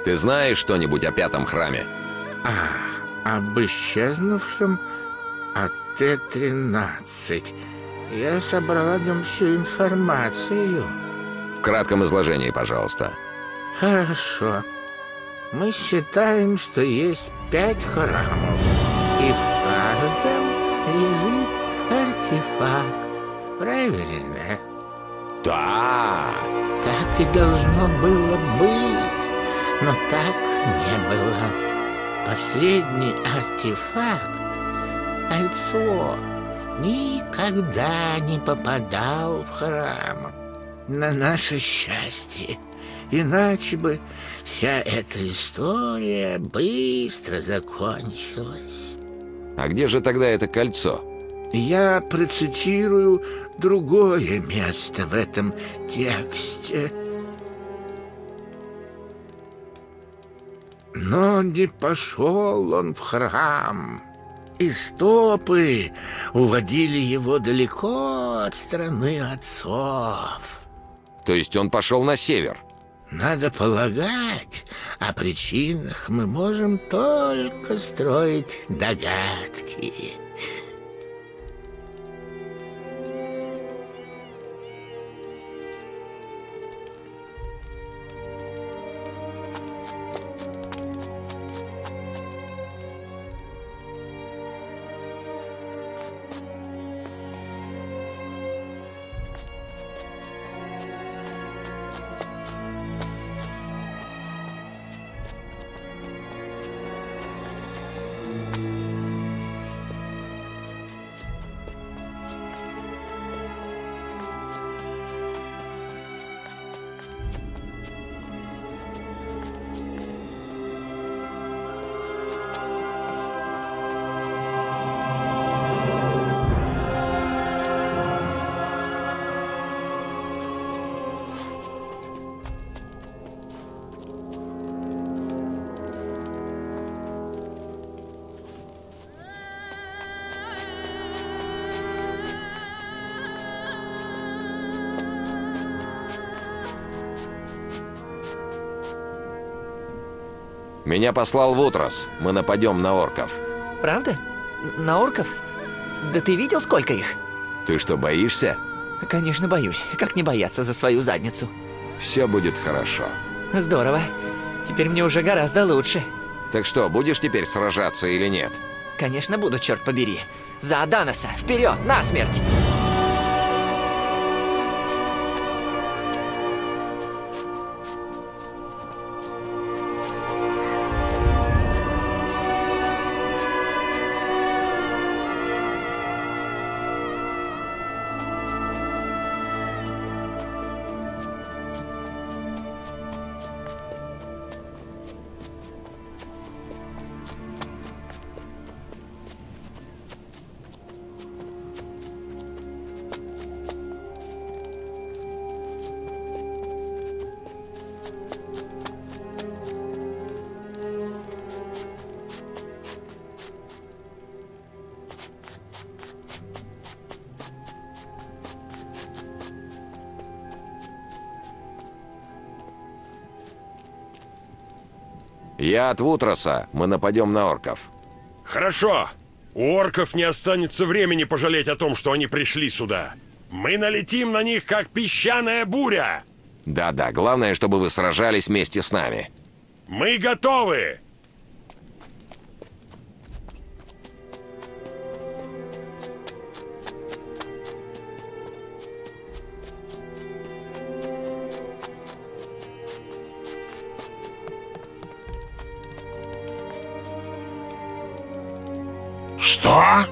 Ты знаешь что-нибудь о пятом храме? Об исчезнувшем АТ-13. Я собрал о нем всю информацию. В кратком изложении, пожалуйста. Хорошо. Мы считаем, что есть 5 храмов, и в каждом лежит артефакт. Правильно? Да. Так и должно было быть, но так не было. Последний артефакт, кольцо, никогда не попадал в храм. На наше счастье. Иначе бы вся эта история быстро закончилась. А где же тогда это кольцо? Я процитирую другое место в этом тексте. Но не пошел он в храм, и стопы уводили его далеко от страны отцов. То есть он пошел на север? Надо полагать, о причинах мы можем только строить догадки. Меня послал Вутрос. Мы нападем на орков. Правда? На орков? Да ты видел, сколько их? Ты что, боишься? Конечно, боюсь. Как не бояться за свою задницу? Все будет хорошо. Здорово. Теперь мне уже гораздо лучше. Так что, будешь теперь сражаться или нет? Конечно, буду, черт побери. За Аданоса! Вперед! Насмерть! Я от Вутроса. Мы нападем на орков. Хорошо. У орков не останется времени пожалеть о том, что они пришли сюда. Мы налетим на них, как песчаная буря. Да-да, главное, чтобы вы сражались вместе с нами. Мы готовы! Что?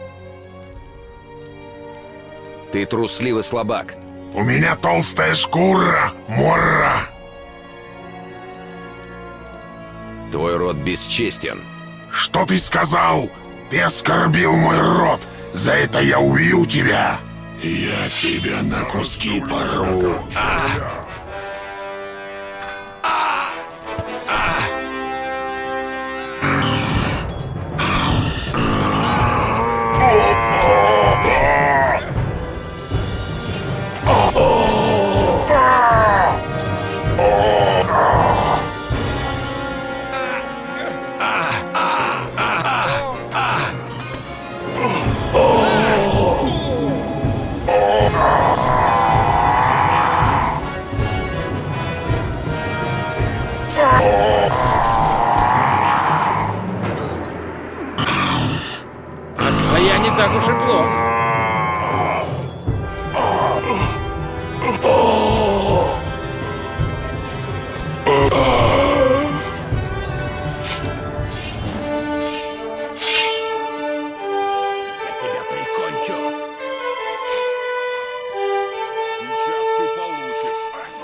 Ты трусливый слабак. У меня толстая шкура, Морра. Твой род бесчестен. Что ты сказал? Ты оскорбил мой род. За это я убью тебя. Я тебя на куски порву. А я не так уж и плох. Сейчас ты получишь.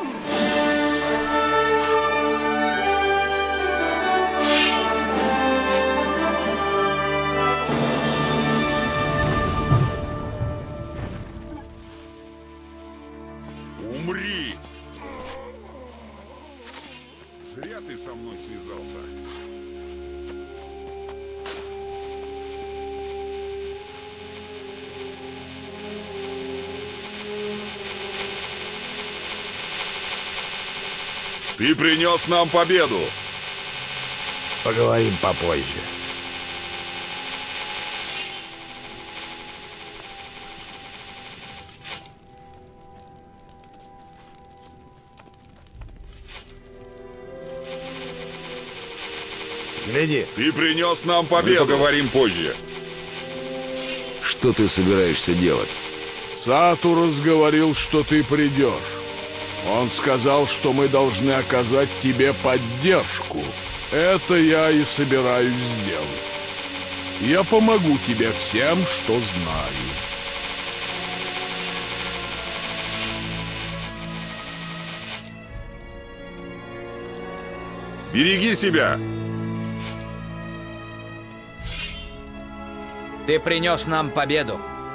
Умри! Зря ты со мной связался. Ты принес нам победу. Поговорим попозже. Гляди. Ты принес нам победу. Мы поговорим позже. Что ты собираешься делать? Сатурус говорил, что ты придешь. Он сказал, что мы должны оказать тебе поддержку. Это я и собираюсь сделать. Я помогу тебе всем, что знаю. Береги себя. Ты принес нам победу.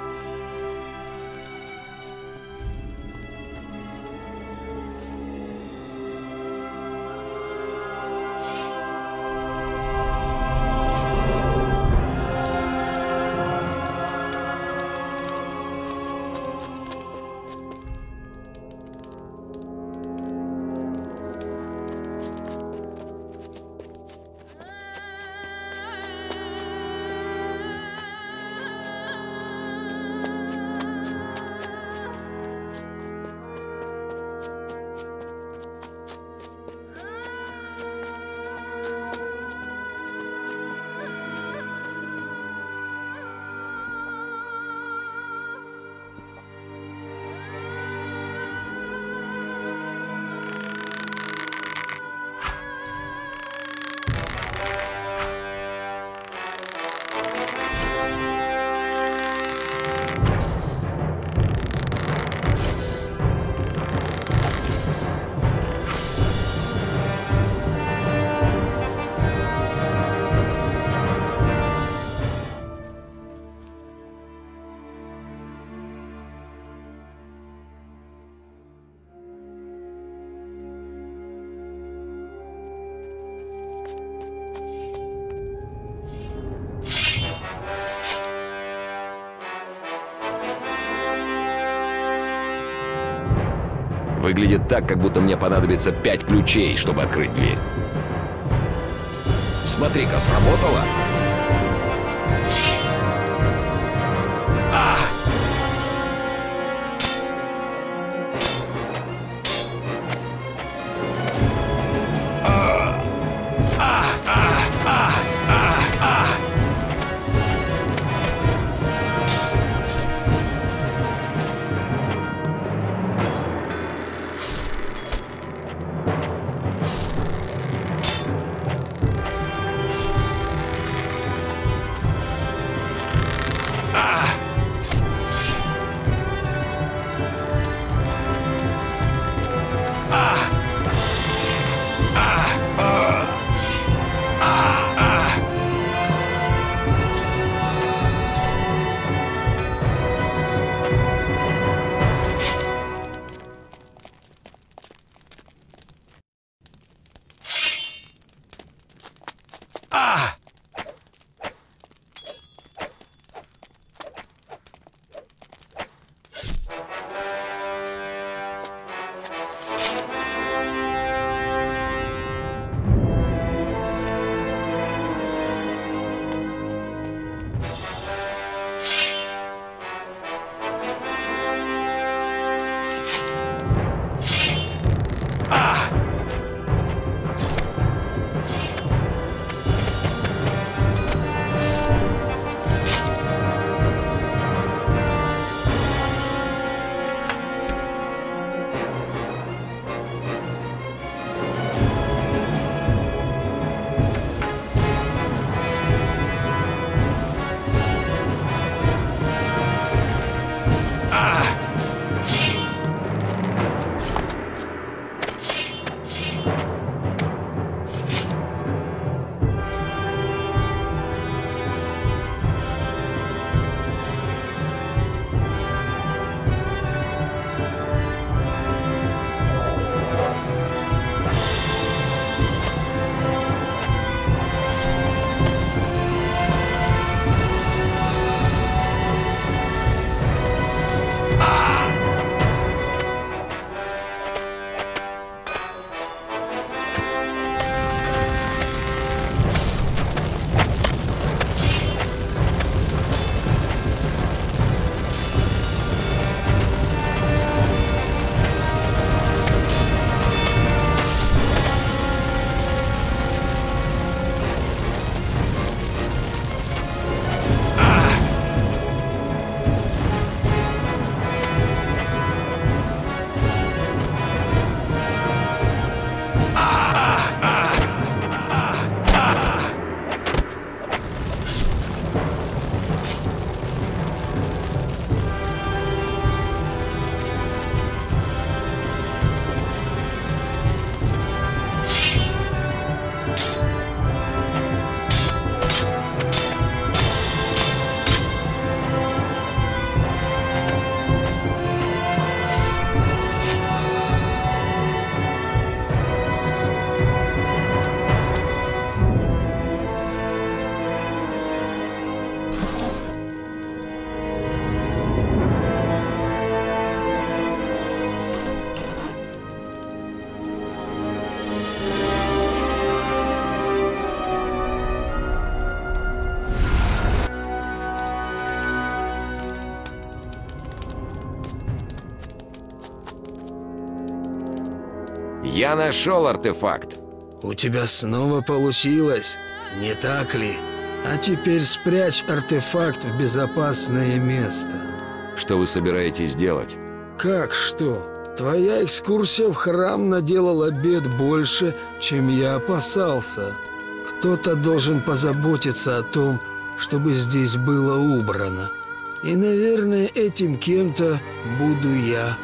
Выглядит так, как будто мне понадобится 5 ключей, чтобы открыть дверь. Смотри-ка, сработало. Я нашел артефакт. У тебя снова получилось, не так ли? А теперь спрячь артефакт в безопасное место. Что вы собираетесь делать? Как что? Твоя экскурсия в храм наделала бед больше, чем я опасался. Кто-то должен позаботиться о том, чтобы здесь было убрано. И, наверное, этим кем-то буду я.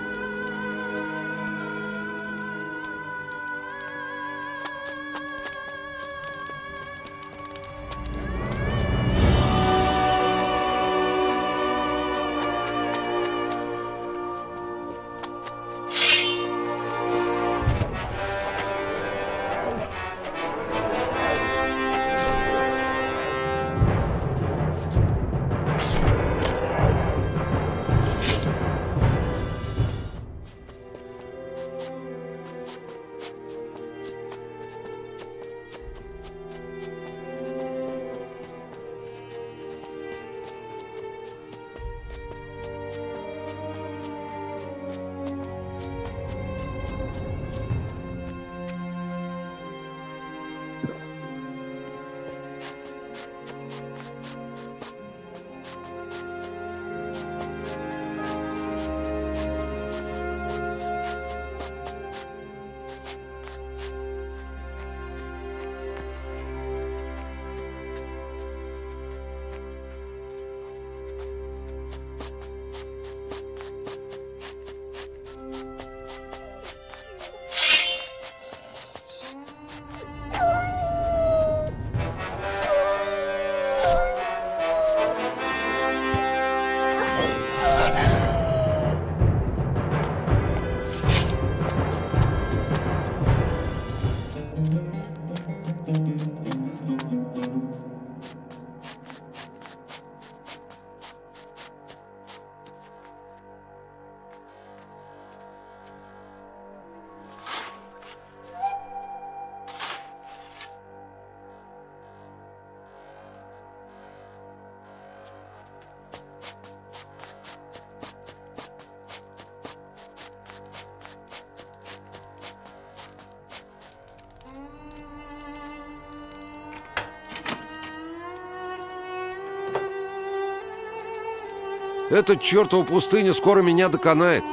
Эта чертова пустыня скоро меня доконает.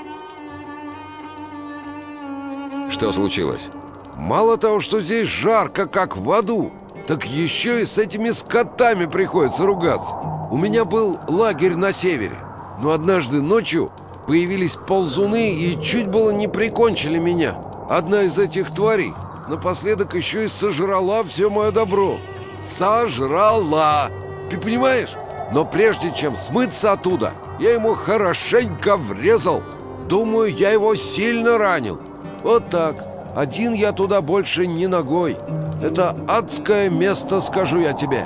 Что случилось? Мало того, что здесь жарко, как в аду, так еще и с этими скотами приходится ругаться. У меня был лагерь на севере, но однажды ночью появились ползуны и чуть было не прикончили меня. Одна из этих тварей напоследок еще и сожрала все мое добро. Сожрала! Ты понимаешь? Но прежде чем смыться оттуда, я ему хорошенько врезал. Думаю, я его сильно ранил. Вот так. Один я туда больше не ногой. Это адское место, скажу я тебе.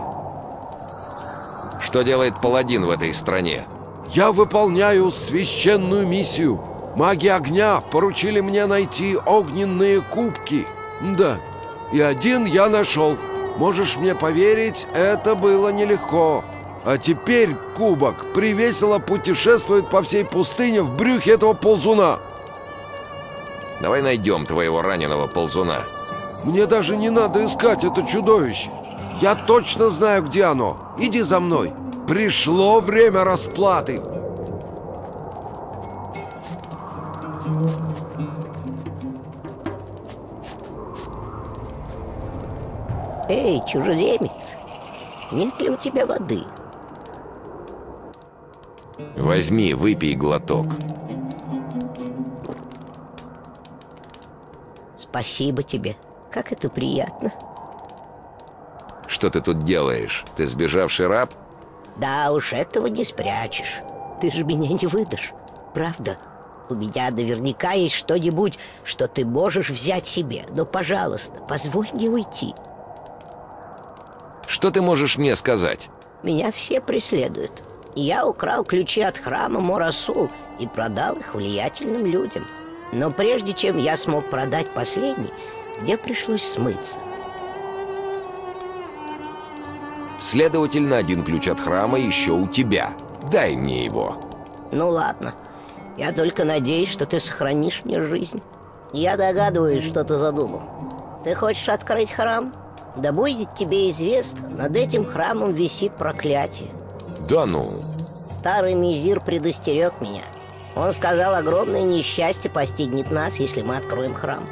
Что делает паладин в этой стране? Я выполняю священную миссию. Маги огня поручили мне найти огненные кубки. Да, и один я нашел. Можешь мне поверить, это было нелегко. А теперь кубок привесело путешествует по всей пустыне в брюхе этого ползуна. Давай найдем твоего раненого ползуна. Мне даже не надо искать это чудовище. Я точно знаю, где оно. Иди за мной. Пришло время расплаты. Эй, чужеземец, нет ли у тебя воды? Возьми, выпей глоток. Спасибо тебе. Как это приятно. Что ты тут делаешь? Ты сбежавший раб? Да уж, этого не спрячешь. Ты же меня не выдашь. Правда? У меня наверняка есть что-нибудь, что ты можешь взять себе. Но, пожалуйста, позволь мне уйти. Что ты можешь мне сказать? Меня все преследуют. Я украл ключи от храма Морасул и продал их влиятельным людям. Но прежде чем я смог продать последний, мне пришлось смыться. Следовательно, один ключ от храма еще у тебя. Дай мне его. Ну ладно. Я только надеюсь, что ты сохранишь мне жизнь. Я догадываюсь, что ты задумал. Ты хочешь открыть храм? Да будет тебе известно, над этим храмом висит проклятие. Да ну. Старый Мизир предостерег меня. Он сказал, огромное несчастье постигнет нас, если мы откроем храм.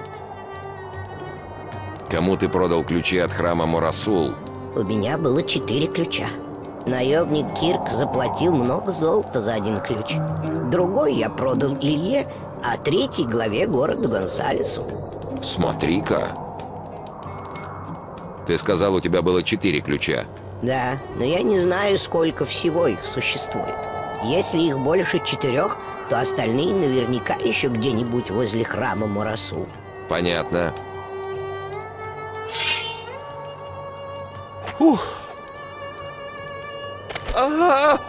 Кому ты продал ключи от храма Морасул? У меня было 4 ключа. Наемник Кирк заплатил много золота за 1 ключ. Другой я продал Илье, а 3-й главе города Гонсалесу. Смотри-ка. Ты сказал, у тебя было 4 ключа. Да, но я не знаю, сколько всего их существует. Если их больше 4, то остальные наверняка еще где-нибудь возле храма Морасул. Понятно. Ух. Ага.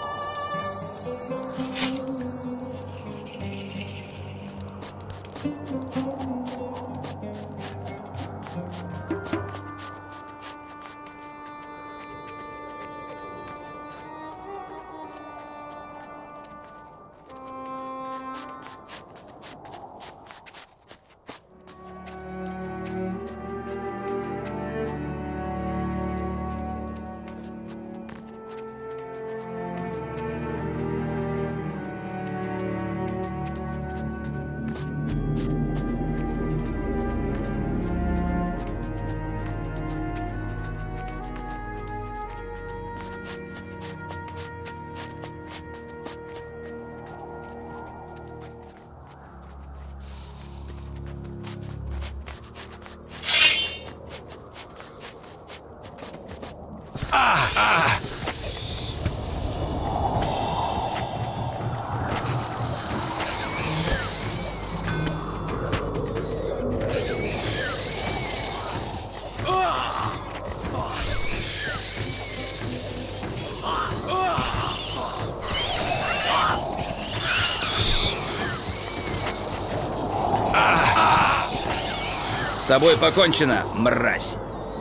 С тобой покончено, мразь.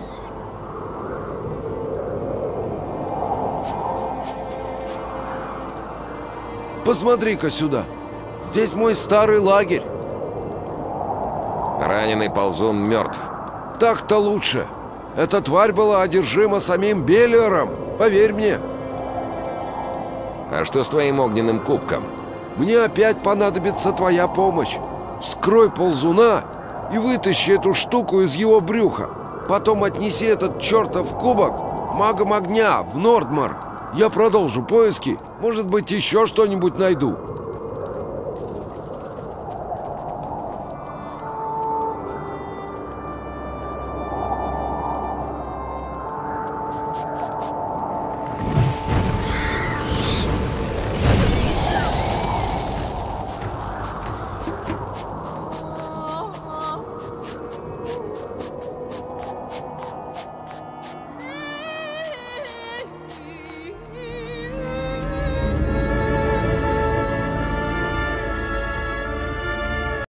Посмотри-ка сюда. Здесь мой старый лагерь. Раненый ползун мертв. Так-то лучше. Эта тварь была одержима самим Белиором, поверь мне. А что с твоим огненным кубком? Мне опять понадобится твоя помощь. Вскрой ползуна и вытащи эту штуку из его брюха. Потом отнеси этот чертов кубок магам огня в Нордмар. Я продолжу поиски. Может быть, еще что-нибудь найду.